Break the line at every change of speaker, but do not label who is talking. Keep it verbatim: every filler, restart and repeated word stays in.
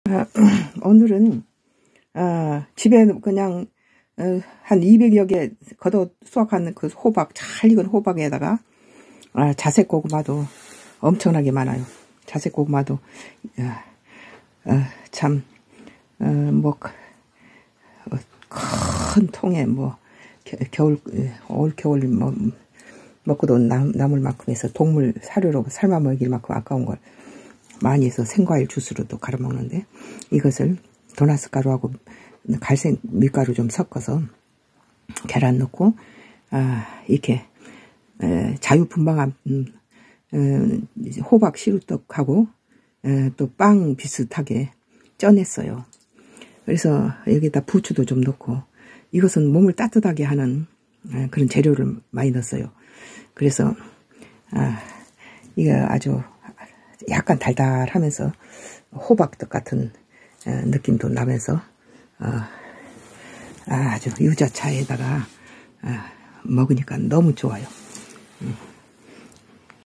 아, 오늘은 아, 집에 그냥 어, 한 이백여 개 걷어 수확한 그 호박, 잘 익은 호박에다가 아, 자색 고구마도 엄청나게 많아요. 자색 고구마도 아, 아, 참 뭐 큰 통에 뭐 겨, 겨울 올 겨울 뭐 먹고도 남, 남을 만큼 해서 동물 사료로 삶아 먹일 만큼 아까운 걸 많이 해서 생과일 주스로도 갈아 먹는데, 이것을 도나스 가루하고 갈색 밀가루 좀 섞어서 계란 넣고 아, 이렇게 에, 자유분방한 음, 에, 호박 시루떡하고 또 빵 비슷하게 쪄냈어요. 그래서 여기다 부추도 좀 넣고, 이것은 몸을 따뜻하게 하는 에, 그런 재료를 많이 넣었어요. 그래서 아, 이거 아주 약간 달달하면서 호박떡 같은 느낌도 나면서 아주 유자차에다가 먹으니까 너무 좋아요.